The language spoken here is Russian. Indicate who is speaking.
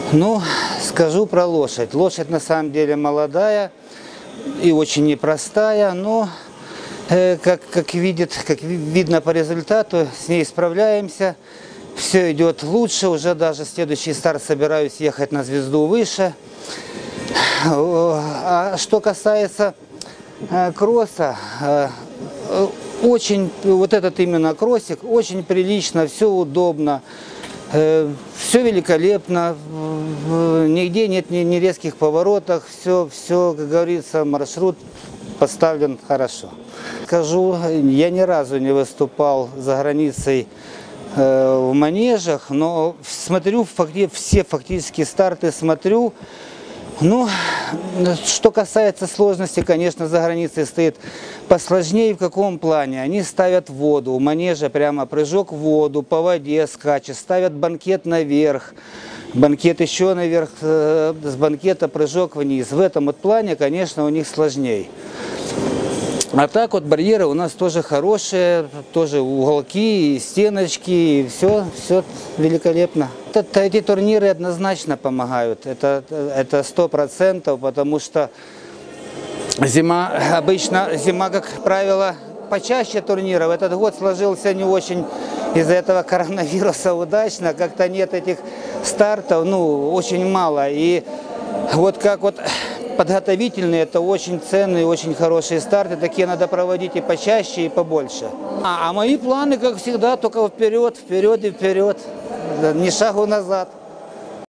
Speaker 1: Ну, скажу про лошадь. Лошадь на самом деле молодая и очень непростая, но как видно по результату, с ней справляемся. Все идет лучше, уже даже следующий старт собираюсь ехать на звезду выше. А что касается кросса, очень, вот этот именно кроссик, очень прилично, все удобно. Все великолепно, нигде нет ни резких поворотов, все, как говорится, маршрут поставлен хорошо. Скажу, я ни разу не выступал за границей в манежах, но смотрю, все фактически старты смотрю. Ну, что касается сложности, конечно, за границей стоит посложнее. В каком плане? Они ставят воду, у манежа прямо прыжок в воду, по воде скачет, ставят банкет наверх, банкет еще наверх, с банкета прыжок вниз. В этом вот плане, конечно, у них сложнее. А так вот барьеры у нас тоже хорошие, тоже уголки, и стеночки, и все великолепно. Эти турниры однозначно помогают, это 100%, потому что зима, как правило, почаще турниров. Этот год сложился не очень из-за этого коронавируса удачно, как-то нет этих стартов, ну, очень мало. И вот как вот подготовительные, это очень ценные, очень хорошие старты, такие надо проводить и почаще, и побольше. А мои планы, как всегда, только вперед, вперед и вперед, ни шагу назад.